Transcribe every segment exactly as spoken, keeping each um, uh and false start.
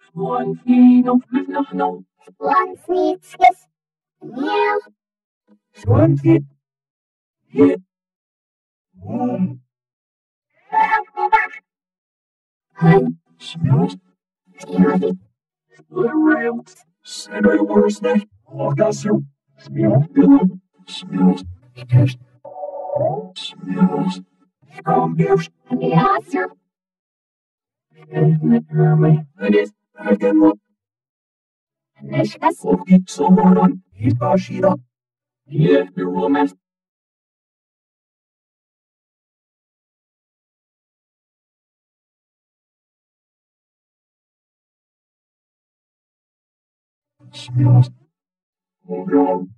One feet of no no. One feet is meow. One feet. Hit. One. Hun. Smells. Smelly. The rails. Said I was that. Orgasm. Smell. Good. Smells. Taste. Smells. Smells. Meow. Hermit. That is. I can look. Nishkas. Okay, someone on. He's Bashida. Yeah, the woman. Smells. Hold on.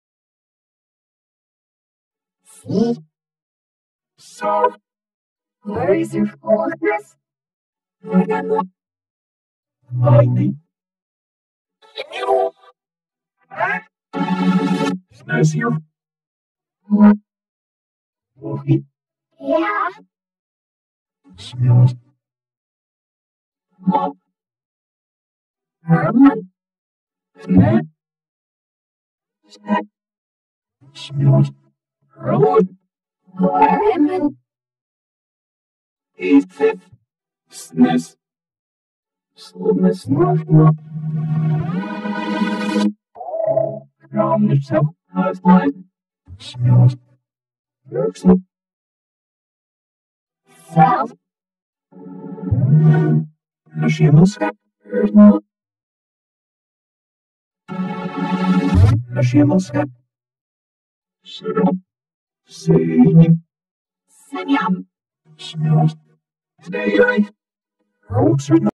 See? So, Where is your focus? I can look. Lightning. You. Smells here. Okay. Yeah. Smells. Mop. Herman. Snack. Snack. Smells. Herman. Herman. Eight fifth. Sniss. Slowness. Snuff. Snuff. Around yourself. Has light. Smells. Works up. Self. Nashimus. There's no Nashimus. Sit up. Singing. Sinyam. Smells. Today, I. Roads are